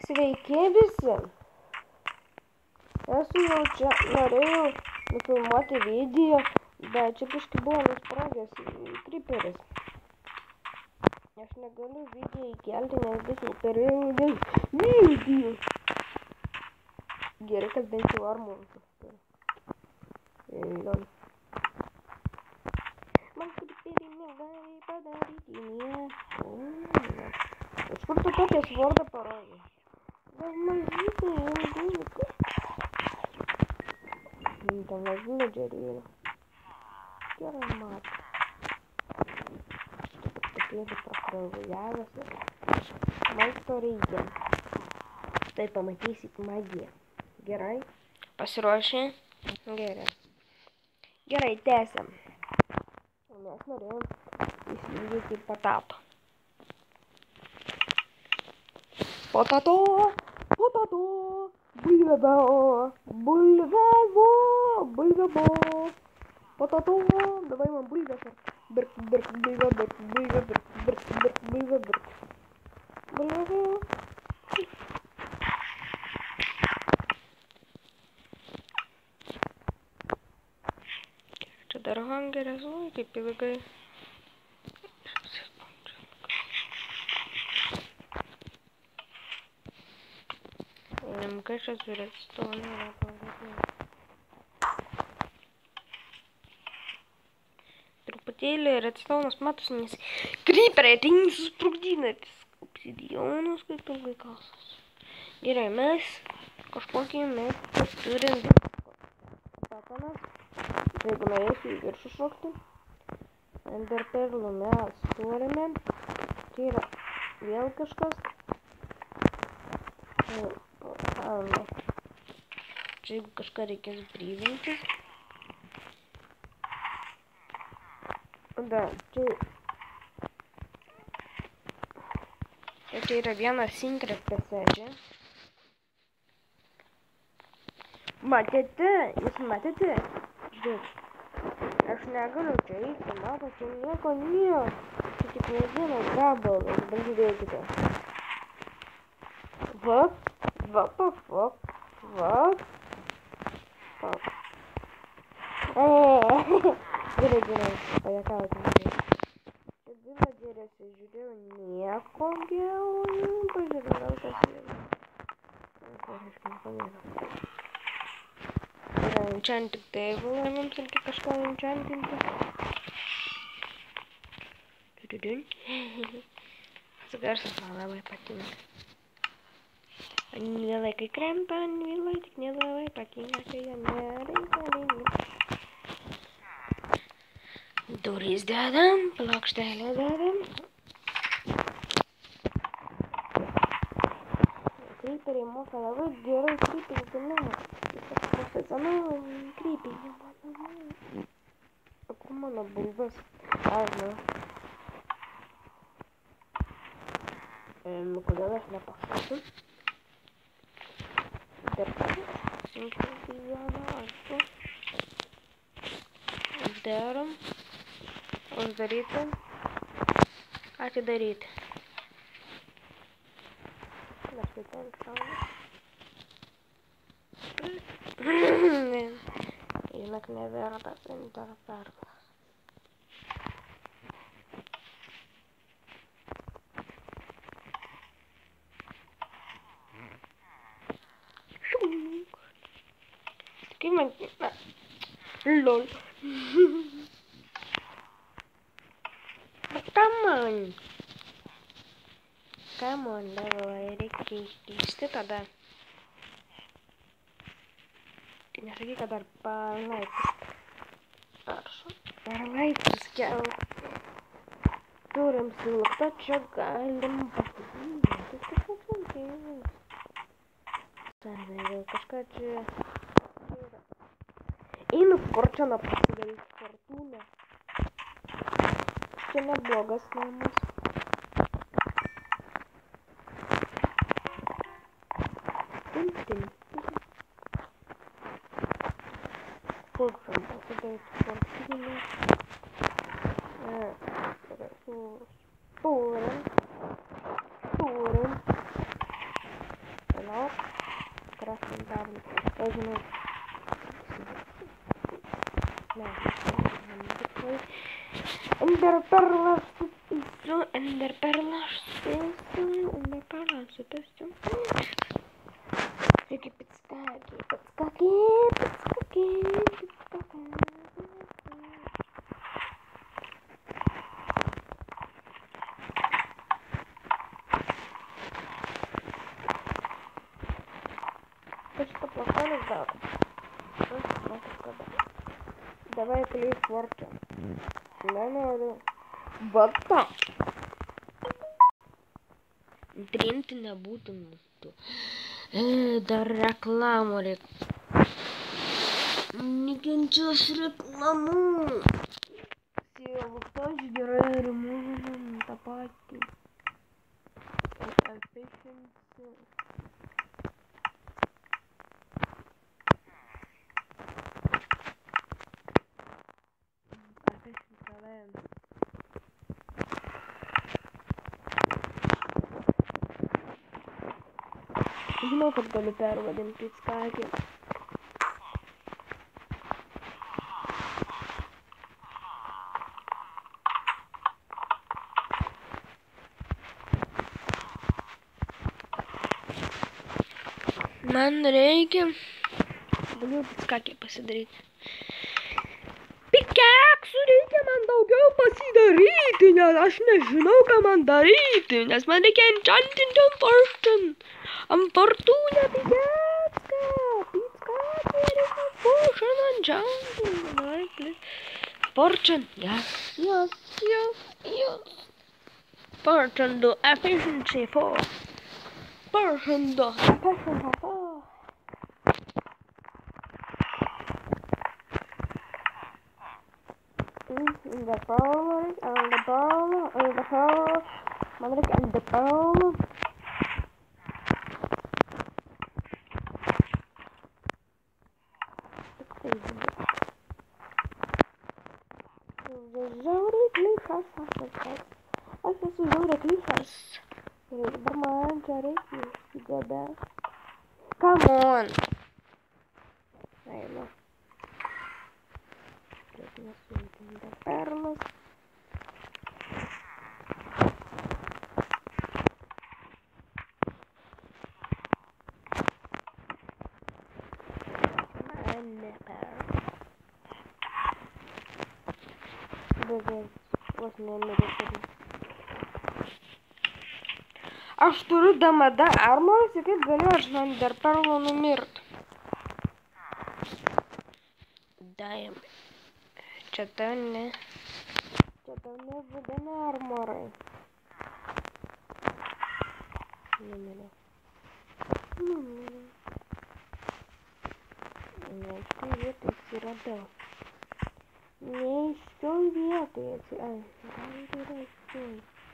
Sveiki visi. Esu jau čia, norėjau nufilmuoti video, bet čia biškį buvo nusprogęs creeperis. Aš negaliu video įkelti, nes bus per ilgas video. Gerai, kad bent jau armūrus turiu. Man creeperį negali padaryti nieko. Iš kur tu tokią svardą parodė? Gal mažytė ilguliukai? Tam villageriai yra. Gerai mato. Štai papėdį prakraujavęs ir maisto reikia. Tai pamatysit magiją. Gerai? Pasiruošę? Gerai. Gerai, tęsiam. Mes norėjom įsijungti patato. Potato, potato, bulvebo, bulvebo, bulvebo, potato, давай man bulves ar birk, birk, bulve, birk, bulve, birk, birk, birk, bulve, birk, bulvebo. Čia dar hangeris, oi, kaip ilgai. Kažkas su redstone yra pavadinęs. Truputėlį redstone'as matosi, nes creeperiai ateina susprogdinantis obsidionus, kaip ilgai kalsas. Gerai, mes kažkokį metą turim satanas. Jeigu norėsiu į viršų šokti. Ender perlų mes turime. Tai yra vėl kažkas. Čia jeigu kažką reikės bryvinti. Da, čia yra vienas secret passage. Matėte? Jūs matėte? Aš negaliu čia eiti, mato, čia nieko nėra. Čia tik vienas gabalas, bet žiūrėkite. Gerai, pajakauti. Čia villageriuose žiūrėjau nieko gero. Pažiūrėjau, kas yra. Aišku, nepamėnau. Yra enchanting table, mums reikia kažką enchantinti. Tas garsas man labai patinka. Anvilai, kai krenta, anvilai, tik nelabai patinka, kai jie nereikalingi. Durys dedam, plokštelę dedam. Creeperiai moka labai gerai creepinti namą. Tiesiog profesionalai creepinti namą. O kur mano bulvas? Aš žinau. Kodėl aš nepasakau? Uždarom. Uždaryti. Atidaryti. Dar tai ten šauna. Žinok, nevertas enter perlas. Kaip man... Lol. Come on, davai, reikia keisti tada. Nesakyk, kad dar per laiptus kelt. Turim silptą, čia galim pasakyti. Gal kažką čia... Einu fortūną pasidaryti, fortūną. Čia neblogas namas. Fortūną pasidaryti fortūną. Resursus. Turim. elementarne. Eu žinau. Enderperlas su enderperlas. Reikia pitskakė. Šitą plaktelį darom. Давай клей форча. Nenoriu. Vata. Trinti nebūtų mūsų. Dar reklamų reikia. Nekenčiu aš reklamų. Sielus aš gerai ir mūžinam tą patį. Efficiency. Žinau, kad galiu pervadinti pitskakį. Man reikia... Galiu pitskakį pasidaryti. Pikeksų reikia man daugiau pasidaryti, nes aš nežinau, ką man daryti, nes man reikia enchantinti ant fortūnę pikekską. Pitskakį reikia potion enchantinti. Fortune, yes. Fortune do efficiency 4. Fortune do efficiency 4. The power, man reikia the power. Aš esu žiauriaklyšas. Ir dabar man čia reikia įsigada. Come on! Einu. Reikia suimti perlas. Aš turiu damada armoras ir kaip galiu aš nuo enderperlo numirt. Daim. Čia tau nebūdami armorai. Numiriau. Neaiškiai vietoj atsiradau. Neaiškioj vietoj atsiradau.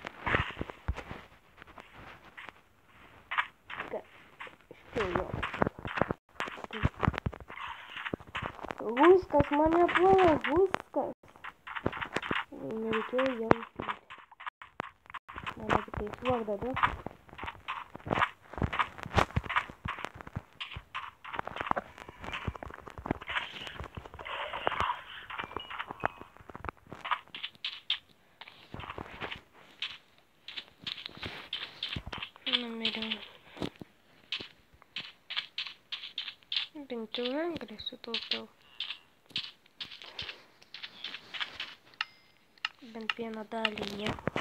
Huskas mane puola, Huskas. Nereikėjo jau užpilti. Mane kitai suokdadu. Numiriau. Bent jau anglį sutaupiau. Bent vieną dalį nieko.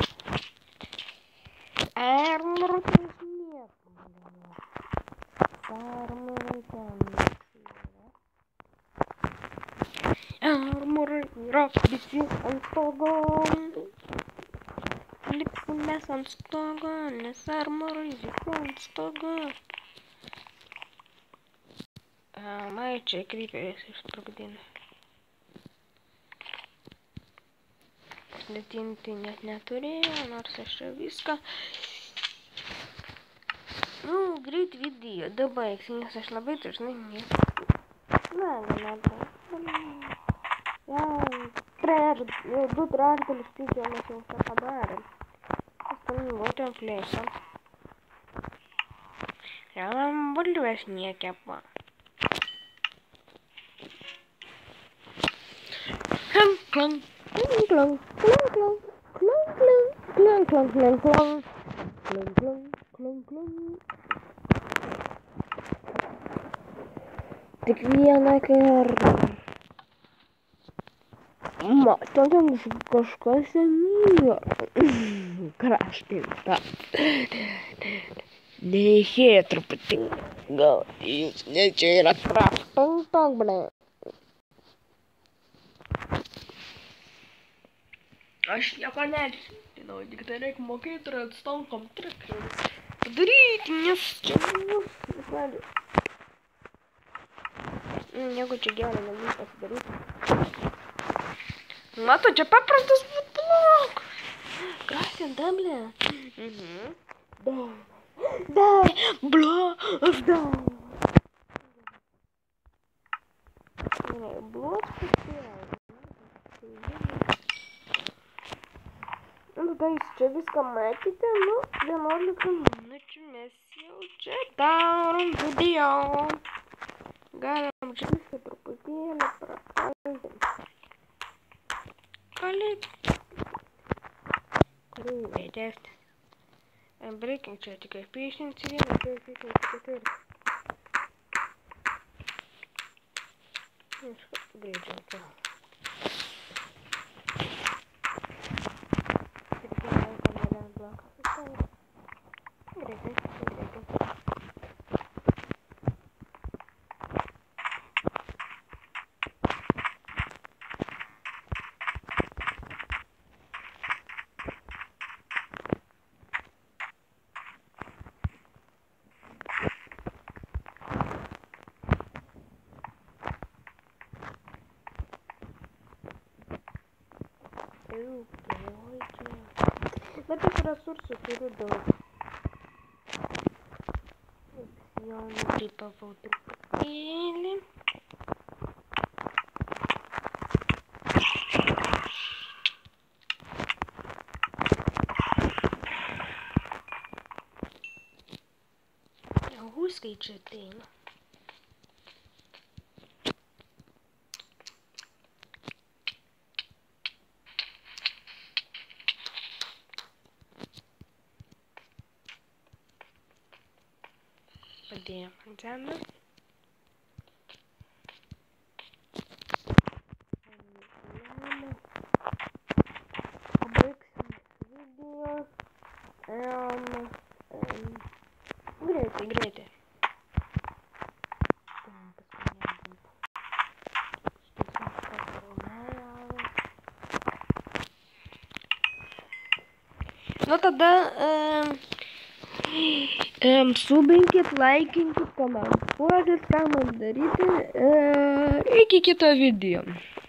Armoras nieko. Armorai ten yra. Armorai yra visi ant stogo. Lipsim mes ant stogo, nes armorai visi ant stogo. Mai čia kryperis išsprogdina. Netinti net neturėjau, nors aš čia viską. Greit video dabaigsiu, nes aš labai dažnai nieko. Du trečdalius video mes jau čia padarėm. Būtent plėsam. Man bulvės nekepa. Klang, klang, klang, klang, klang, klang, klang, klang, klang, klang, klang, klang, klang, klang. Tik vieną kartą. Matote kažkas įvyko. Kraštinta. Neišėjo truputį. Gal jūs ne čia yra kraštinta, ble. Aš nieko nežinau, tik tai reikia mokėti ir atstamkam trikius. Padaryti, nes čia visai. Nieko čia gero negaliu pasidaryti. Mato, čia paprastas blok. Kraštinta, ble. Дай, блок, дай. Блок специально. Nu, tai jūs čia viską matėte, 11 minučių mes jau čia darom video. Galim čia viską truputėlį prakalbinti. Kalbėti. Test. I'm breaking čia tik patience vieną, tai ketvirtą. Greičiau. Bet aš resursų turiu daug. Jau nukrypavau truputėlį. Ahų skaičiai ateina. Padėjom ant žemės. Pabaigsim video. Greitai. Nu tada subinkit, laikinkit, komentuokit, ką man daryti. Iki kito video.